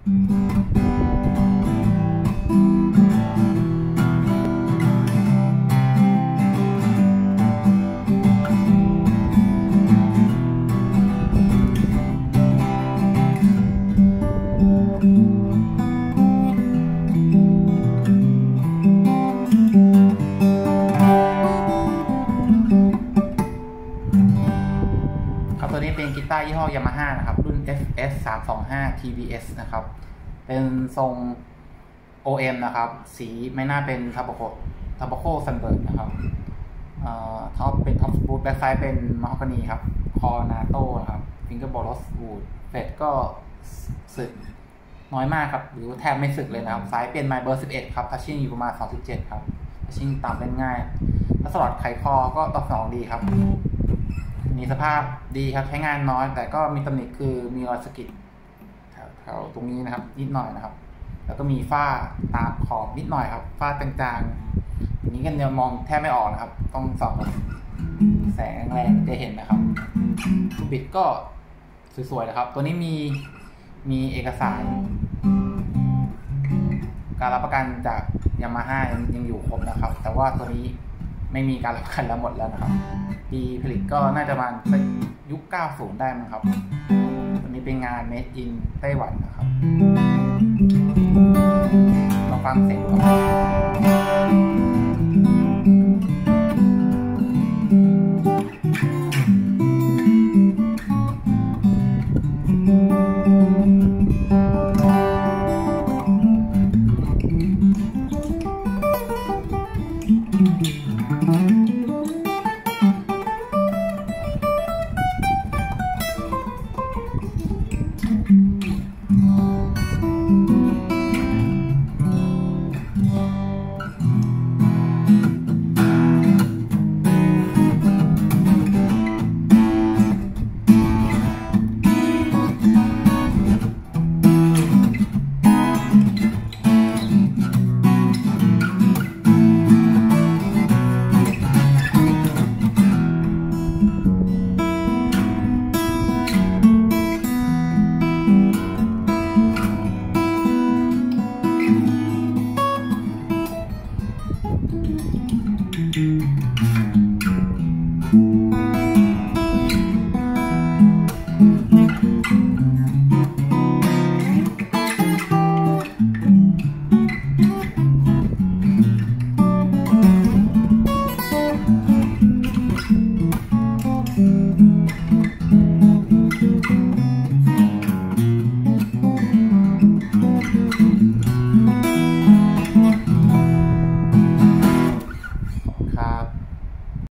ตัวนี้เป็นกีตาร์ยี่ห้อยามาฮ่านะครับรุ่น FS 325 TBS นะครับเป็นทรง OM นะครับสีไม่น่าเป็นทาบาโคซันเบิร์กนะครับท็อปเป็นท็อปบูทแบ็คไซด์เป็นมะฮอกกานีครับคอนาโต้นะครับฟิงเกอร์บอลลสวูดเฟดก็สึกน้อยมากครับหรือแทบไม่สึกเลยนะครับสายเป็นไมเบอร์11ครับทัชชิ่งอยู่ประมาณ 2.7 ครับทัชชิ่งต่ำเล่นง่ายถ้าสลอดไขคอก็ตอบสนองดีครับมีสภาพดีครับใช้งานน้อยแต่ก็มีตำหนิคือมีรอยสะกิดแถวตรงนี้นะครับนิดหน่อยนะครับแล้วก็มีฝ้าตามขอบนิดหน่อยครับฝ้าจางๆอย่างนี้กันยังมองแทบไม่ออกนะครับต้องส่องแสงแรงจะเห็นนะครับลูกบิดก็สวยๆนะครับตัวนี้มีเอกสารการรับประกันจากยามาฮ่ายังอยู่ครบนะครับแต่ว่าตัวนี้ไม่มีการรับประกันแล้วหมดแล้วนะครับปีผลิตก็น่าจะมายุค 90 ได้มั้งครับตัวนี้เป็นงาน Made in ไต้หวันนะครับลองฟังเสียงดูครับ